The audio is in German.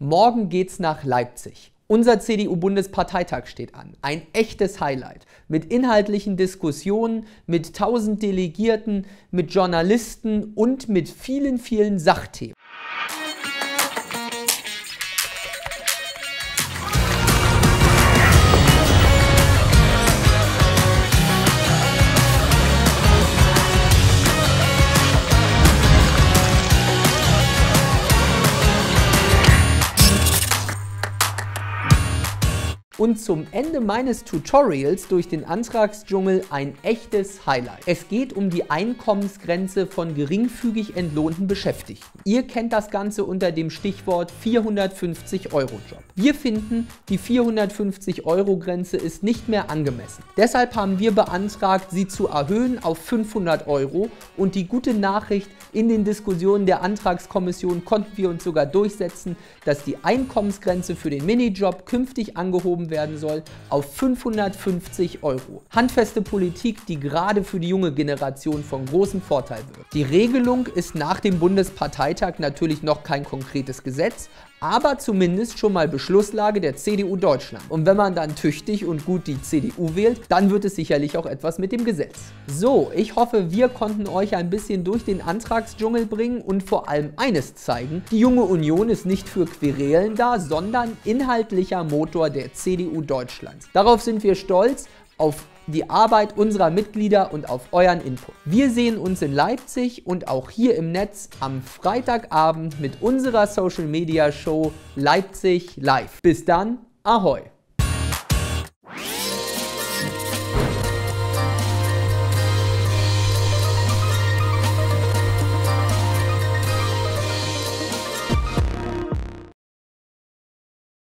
Morgen geht's nach Leipzig. Unser CDU-Bundesparteitag steht an. Ein echtes Highlight. Mit inhaltlichen Diskussionen, mit 1000 Delegierten, mit Journalisten und mit vielen, vielen Sachthemen. Und zum Ende meines Tutorials durch den Antragsdschungel ein echtes Highlight. Es geht um die Einkommensgrenze von geringfügig entlohnten Beschäftigten. Ihr kennt das Ganze unter dem Stichwort 450-Euro-Job. Wir finden, die 450-Euro-Grenze ist nicht mehr angemessen. Deshalb haben wir beantragt, sie zu erhöhen auf 500 Euro. Und die gute Nachricht, in den Diskussionen der Antragskommission konnten wir uns sogar durchsetzen, dass die Einkommensgrenze für den Minijob künftig angehoben werden soll auf 550 Euro. Handfeste Politik, die gerade für die junge Generation von großem Vorteil wird. Die Regelung ist nach dem Bundesparteitag natürlich noch kein konkretes Gesetz, aber zumindest schon mal Beschlusslage der CDU Deutschland. Und wenn man dann tüchtig und gut die CDU wählt, dann wird es sicherlich auch etwas mit dem Gesetz. So, ich hoffe, wir konnten euch ein bisschen durch den Antragsdschungel bringen und vor allem eines zeigen: Die Junge Union ist nicht für Querelen da, sondern inhaltlicher Motor der CDU Deutschlands. Darauf sind wir stolz, auf die Arbeit unserer Mitglieder und auf euren Input. Wir sehen uns in Leipzig und auch hier im Netz am Freitagabend mit unserer Social Media Show Leipzig Live. Bis dann, ahoi!